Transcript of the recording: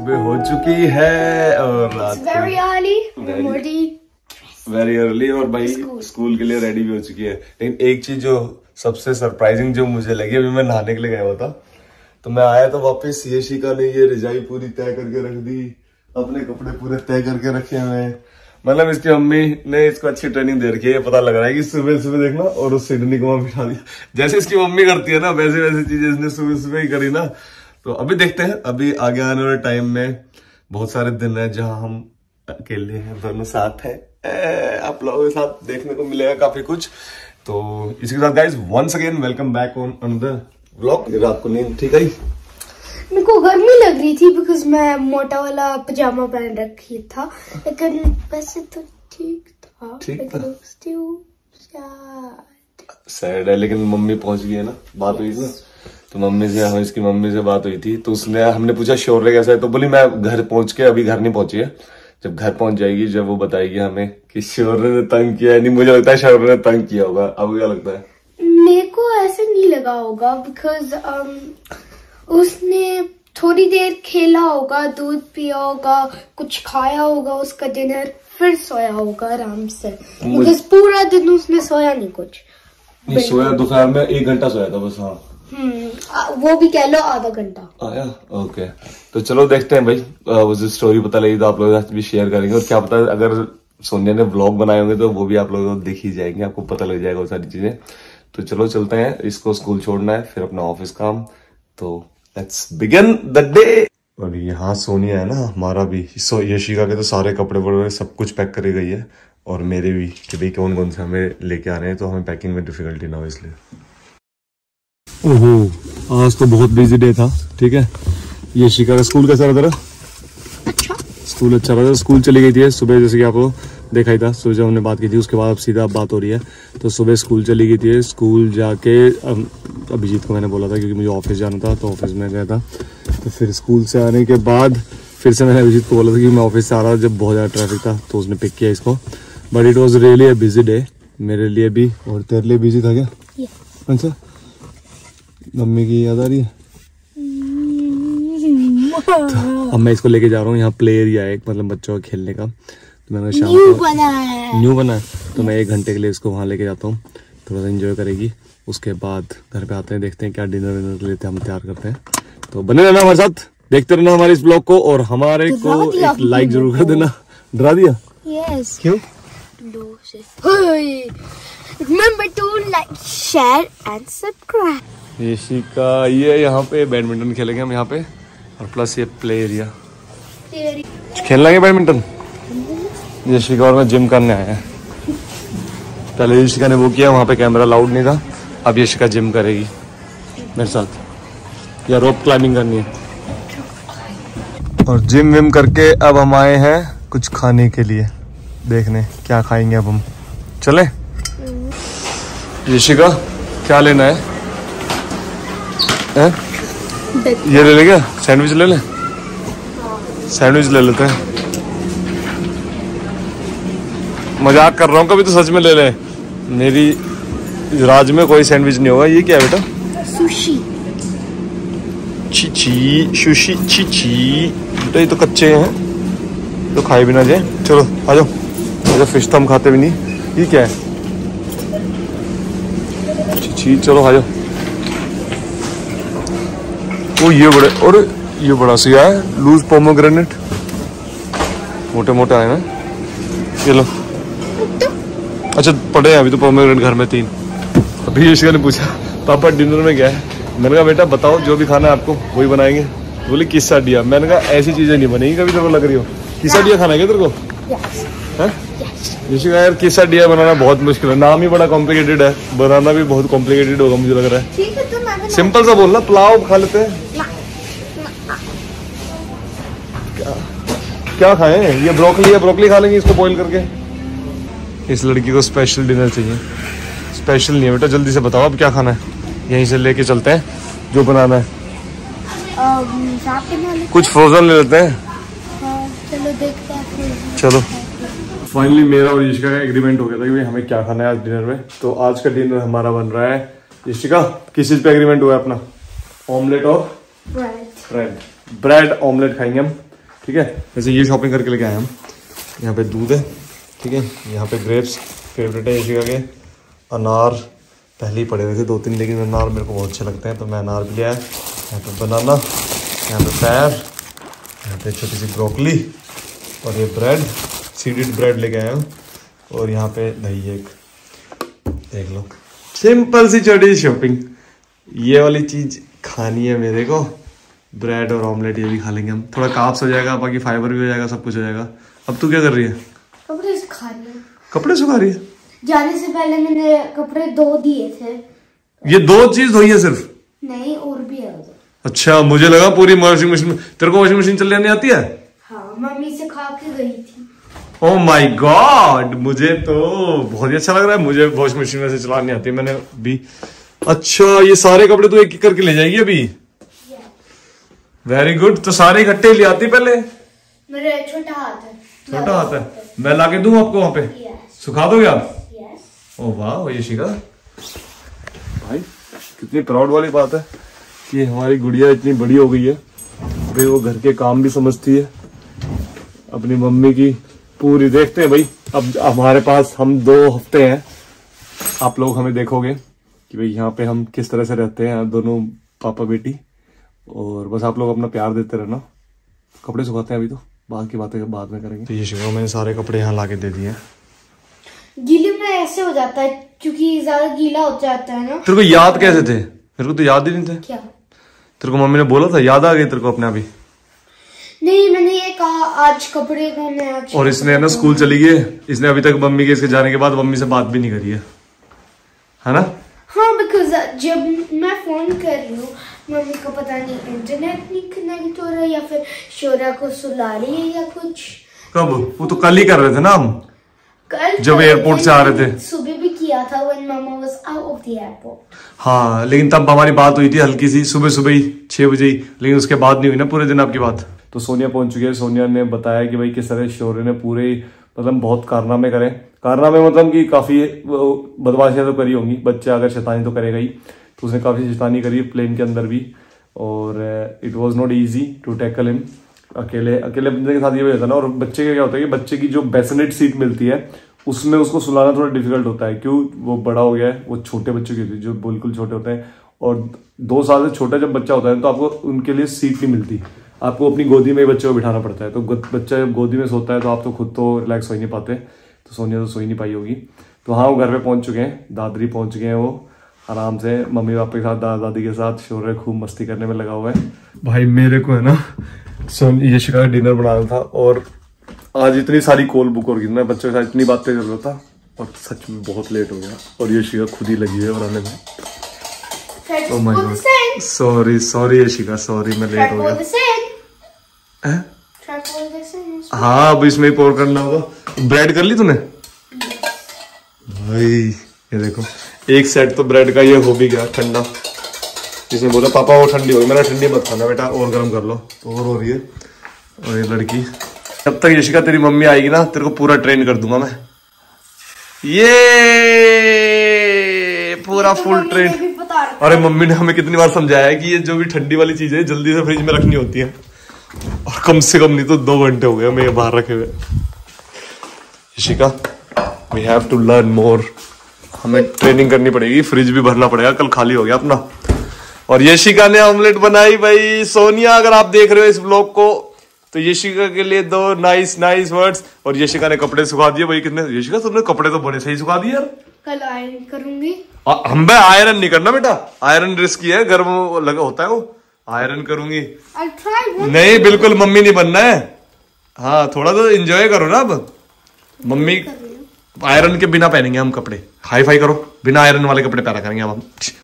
सुबह हो चुकी है और रात वेरी अर्ली और भाई स्कूल के लिए रेडी भी हो चुकी है। लेकिन एक चीज जो सबसे सरप्राइजिंग जो मुझे लगी, अभी मैं नहाने के लिए गया हुआ था तो मैं आया तो वापस यशिका ने ये रजाई पूरी तय करके रख दी, अपने कपड़े पूरे तय करके रखे हुए हैं। मतलब इसकी मम्मी ने इसको अच्छी ट्रेनिंग दे रखी है। ये पता लग रहा है कि सुबह सुबह देखना और उस सिडनी को वहां बिठा दिया, जैसे इसकी मम्मी करती है ना वैसे वैसे चीजें इसने सुबह सुबह ही करी ना। तो अभी देखते हैं, अभी आगे आने वाले टाइम में बहुत सारे दिन है जहां हम अकेले हैं, दोनों साथ हैं। आप लोगों के साथ देखने को मिलेगा काफी कुछ। तो इसी के साथ guys once again welcome back on another vlog. रात को नींद ठीक है? मेरे को गर्मी लग रही थी बिकॉज मैं मोटा वाला पजामा पहन रखी था, लेकिन वैसे तो ठीक था। सैड है, लेकिन मम्मी पहुंच गई है ना, बात हुई थी ना तो मम्मी से, इसकी मम्मी से बात हुई थी तो उसने, हमने पूछा शौर्य कैसा है तो बोली मैं घर पहुंच के, अभी घर नहीं पहुंची है, जब घर पहुंच जाएगी जब वो बताएगी हमें कि शौर्य ने तंग किया है। नहीं, मुझे लगता है शौर्य ने तंग किया होगा। आपको क्या लगता है? मेरे को ऐसे नहीं लगा होगा बिकॉज उसने थोड़ी देर खेला होगा, दूध पिया होगा, कुछ खाया होगा उसका डिनर, फिर सोया होगा आराम से। बिकॉज पूरा दिन उसने सोया नहीं, कुछ नहीं सोया, दोपहर में 1 घंटा सोया था बस। हाँ वो भी कह लो आधा घंटा आया। ओके, तो चलो देखते हैं भाई, उस स्टोरी पता लगी तो आप लोगों के साथ भी शेयर करेंगे। और क्या पता अगर सोनिया ने व्लॉग बनाए होंगे तो वो भी आप लोगों को दिख ही जाएंगे, आपको पता लग जाएगा वो सारी चीजें। तो चलो चलते हैं, इसको स्कूल छोड़ना है फिर अपना ऑफिस काम, तो लेट्स बिगिन द डे। और यहाँ सोनिया है ना हमारा भी, यशिका के तो सारे कपड़े वगैरह सब कुछ पैक करी गई है और मेरे भी, कि भाई कौन कौन से हमें लेके आ रहे हैं तो हमें पैकिंग में डिफिकल्टी ना हो इसलिए। ओहो, आज तो बहुत बिजी डे था। ठीक है, यशिका का स्कूल कैसा रहा? अच्छा, स्कूल अच्छा रहा। स्कूल चली गई थी सुबह, जैसे कि आपको देखा ही था सुबह जब हमने बात की थी, उसके बाद अब सीधा बात हो रही है। तो सुबह स्कूल चली गई थी, स्कूल जाके अभिजीत को मैंने बोला था क्योंकि मुझे ऑफिस जाना था तो ऑफिस में गया था। तो फिर स्कूल से आने के बाद फिर से मैंने अभिजीत को बोला था कि मैं ऑफिस से आ रहा था, जब बहुत ज़्यादा ट्रैफिक था तो उसने पिक किया इसको। But it was really a busy day मेरे लिए भी, और तेरे लिए बिजी था क्या? अच्छा, मम्मी की याद आ रही है? तो अब मैं इसको लेके जा रहा हूँ, यहाँ प्ले एरिया है मतलब बच्चों का खेलने का, तो मैंने शाम को न्यू बना है तो मैं 1 घंटे के लिए इसको वहाँ लेके जाता हूँ, थोड़ा सा एंजॉय करेगी। उसके बाद घर पे आते हैं, देखते हैं क्या डिनर विनर लेते हैं, हम तैयार करते हैं। तो बने रहना हमारे साथ, देखते रहना हमारे इस ब्लॉग को, और हमारे को एक लाइक जरूर कर देना। डरा दिया? यस। क्यों? Remember to like, share and subscribe. Yashika ये यहाँ पे बैडमिंटन खेलेंगे हम यहाँ पे, और प्लस ये प्ले एरिया खेल लेंगे बैडमिंटन। यशिका और मैं जिम करने आए हैं। पहले यशिका ने वो किया, वहाँ पे कैमरा लाउड नहीं था, अब यशिका जिम करेगी मेरे साथ, या रोप क्लाइंबिंग करनी है। और जिम विम करके अब हम आए हैं कुछ खाने के लिए, देखने क्या खाएंगे अब हम। चले यशिका, क्या लेना है? ये ले लेंगे, सैंडविच ले लें? सैंडविच ले लेते हैं। मजाक कर रहा हूँ, कभी तो सच में ले ले। मेरी राज में कोई सैंडविच नहीं होगा। ये क्या है बेटा? सुशी। ची सुशी ची बेटा, ये तो कच्चे हैं तो खाए भी ना जाए। चलो आ जाओ, अच्छा फिश तो हम खाते भी नहीं। ये क्या है? ची चलो आ जाओ। वो ये बड़े, और ये बड़ा सा है लूज पोमोग्रेनेट, मोटे मोटे आए ना। ये लो, अच्छा पड़े हैं अभी तो पोमोग्रेनेट घर में 3। अभी यशिका ने पूछा पापा डिनर में क्या है? मैंने कहा बेटा बताओ जो भी खाना है आपको वही बनाएंगे। बोले किस्सा डिया। मैंने कहा ऐसी चीजें नहीं बनेगी कभी, तेरे को लग रही हो किस्सा डिया खाना है क्या तेरे को? यशिका यार किस्सा डिया बनाना बहुत मुश्किल है, नाम ही बड़ा कॉम्प्लिकेटेड है, बनाना भी बहुत कॉम्प्लिकेटेड होगा मुझे लग रहा है। सिंपल सा बोलना, पुलाव खा लेते हैं। क्या खाएं? ये ब्रोकली है, ब्रोकली खा लेंगे इसको बॉईल करके। इस लड़की को स्पेशल डिनर चाहिए। स्पेशल नहीं है बेटा, जल्दी से बताओ अब क्या खाना है, यहीं से लेके चलते हैं जो बनाना है। कुछ फ्रोजन ले लेते हैं। चलो देखते हैं। चलो फाइनली मेरा और यशिका का एग्रीमेंट हो गया था कि हमें क्या खाना है आज डिनर में। तो आज का डिनर हमारा बन रहा है। यशिका किस चीज पे एग्रीमेंट हुआ है अपना? ऑमलेट और ब्रेड ऑमलेट खाएंगे हम। ठीक है। वैसे ये शॉपिंग करके लेके आए हम। यहाँ पे दूध है, ठीक है। यहाँ पे ग्रेप्स फेवरेट है यशिका के। अनार पहले ही पड़े हुए थे 2-3, लेकिन अनार मेरे को बहुत अच्छे लगते हैं तो मैं अनार भी लिया है। यहाँ पे बनाना, यहाँ पे पैर, यहाँ पे छोटी सी ब्रोकली और ये ब्रेड, सीडेड ब्रेड लेके आया हूँ। और यहाँ पे दही एक, देख लो सिंपल सी छोटी सी शॉपिंग। ये वाली चीज खानी है मेरे को, ब्रेड और ऑमलेट, ये भी खा लेंगे हम। थोड़ा कार्ब्स हो जाएगा, बाकी फाइबर भी हो जाएगा, सब कुछ हो जाएगा। अब तू क्या कर रही है? कपड़े सुखा रही है। कपड़े सुखा रही है? जाने से पहले मैंने कपड़े धो दिए थे। ये 2 चीज धोई है सिर्फ? नहीं, और भी है उधर। अच्छा, मुझे लगा पूरी वॉशिंग मशीन। तेरे को वॉशिंग मशीन चलानी नहीं आती है? हाँ, मम्मी से खा के गई थी। ओह माय गॉड, मुझे तो बहुत ही अच्छा लग रहा है। मुझे वॉशिंग मशीन वैसे चलानी नहीं आती, मैंने भी। अच्छा, ये सारे कपड़े तो एक एक करके ले जाएगी अभी? Very good. तो सारे इकट्ठे ले आती पहले? मेरा छोटा हाथ है। छोटा हाथ है, मैं लाके दूं आपको वहां पे? सुखा दोगे आप? ओह वाह यशिका, भाई कितनी प्राउड वाली बात है कि हमारी गुड़िया इतनी बड़ी हो गई है भाई, वो घर के काम भी समझती है, अपनी मम्मी की पूरी देखते हैं भाई। अब हमारे पास हम 2 हफ्ते हैं, आप लोग हमें देखोगे कि भाई यहाँ पे हम किस तरह से रहते हैं दोनों पापा बेटी। और बस आप लोग अपना प्यार देते रहना। कपड़े सुखाते हैं अभी, तो बाकी बातें बाद में करेंगे। तो ये शिवा मैंने सारे कपड़े यहाँ लाके दे दिए हैं। गीले में ऐसे हो जाता है क्योंकि ज्यादा गीला हो जाता है ना। तेरे को याद कैसे थे? मेरे को तो याद ही नहीं थे। क्या? तेरे को मम्मी ने बोला था, याद आ गई तेरे को अपने अभी? नहीं, मैंने ये कहा आज कपड़े धोने आज। और इसने ना स्कूल चली गई, इसने अभी तक मम्मी के इसके जाने के बाद मम्मी से बात भी नहीं करी है ना? हाँ, बिकॉज जब मैं फोन कर रही हूँ मम्मी को पता नहीं इंटरनेट नहीं कनेक्ट हो रहा है या फिर शोरा को सुला रही है या कुछ। कब? वो तो कल ही कर रहे थे ना हम, कल जब एयरपोर्ट से आ रहे थे। सुबह भी किया था when mama was out of the airport। हाँ, लेकिन तब हमारी बात हुई थी हल्की सी, सुबह ही 6 बजे ही, लेकिन उसके बाद नहीं हुई ना पूरे दिन आपकी बात। तो सोनिया पहुंच चुकी है। सोनिया ने बताया कि भाई किस तरह शौर्य ने पूरे मतलब बहुत कारनामे करे। कारनामे मतलब कि काफी बदमाशियां तो करी होंगी, बच्चा अगर शैतानी तो करेगा ही, तो उसने काफी शैतानी करी प्लेन के अंदर भी। और it was not easy to tackle him. अकेले बंदे के साथ ये भी होता है ना। और बच्चे का क्या होता है कि बच्चे की जो बेसिनेट सीट मिलती है उसमें उसको सुलाना थोड़ा डिफिकल्ट होता है। क्यों? वो बड़ा हो गया है, वो छोटे बच्चों की होती है जो बिल्कुल छोटे होते हैं। और 2 साल से छोटा जब बच्चा होता है तो आपको उनके लिए सीट नहीं मिलती, आपको अपनी गोदी में बच्चे को बिठाना पड़ता है। तो बच्चा जब गोदी में सोता है तो आप तो खुद तो रिलैक्स हो ही नहीं पाते। तो सोनिया तो सो ही नहीं पाई होगी। तो हाँ, वो घर पे पहुंच चुके हैं, दादरी पहुंच गए हैं। वो आराम से मम्मी पापा के साथ, दादा दादी के साथ शौर्य खूब मस्ती करने में लगा हुआ है। भाई मेरे को है ना यशिका का डिनर बनाना था और आज इतनी सारी कॉल बुक और मैं बच्चों के साथ इतनी बातें कर रहा था और सच में बहुत लेट हो गया। और यशिका खुद ही लगी है बनाने में। Oh my god, sorry Yashika, sorry मैं लेट हो गया। हाँ, अब इसमें पोर करना होगा। ब्रेड कर ली तूने? भाई ये देखो, एक सेट तो ब्रेड का ये हो भी गया ठंडा। इसने बोला पापा वो ठंडी होगी, मैंने ठंडी मत खाना बेटा, और गर्म कर लो। तो और हो रही है। और ये लड़की, जब तक यशिका तेरी मम्मी आएगी ना तेरे को पूरा ट्रेन कर दूंगा मैं। ये पूरा फुल ट्रेन। अरे मम्मी ने हमें कितनी बार समझाया है कि ये जो भी ठंडी वाली चीज है जल्दी से फ्रिज में रखनी होती है। और कम से कम नहीं तो 2 घंटे हो गए हमें ये बाहर रखे हुए। Yashika, we have to learn more. हमें ट्रेनिंग करनी पड़ेगी, फ्रिज भी भरना पड़ेगा, कल खाली हो गया अपना। और यशिका ने ऑमलेट बनाई भाई। सोनिया, अगर आप देख रहे हो इस ब्लॉग को तो यशिका के लिए 2 नाइस वर्ड्स। और यशिका ने कपड़े सुखा दिए भाई। कितने यशिका, तुमने कपड़े तो बड़े सही सुखा दिए यार। कल आयरन करूंगी। हम भाई आयरन नहीं करना बेटा, आयरन रिस्की है, गर्म लगा होता है वो। आयरन करूंगी नहीं, बिल्कुल मम्मी नहीं बनना है। हाँ, थोड़ा तो एंजॉय करो ना। अब मम्मी आयरन के बिना पहनेंगे हम कपड़े। हाई फाई करो, बिना आयरन वाले कपड़े पहना करेंगे अब हम।